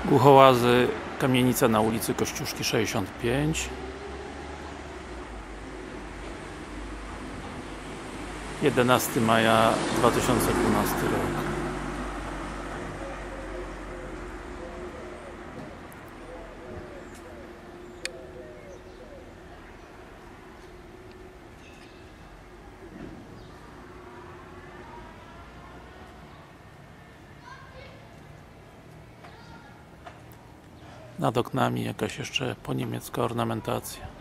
Głuchołazy, kamienica na ulicy Kościuszki 65, 11 maja 2012 rok. Nad oknami jakaś jeszcze poniemiecka ornamentacja.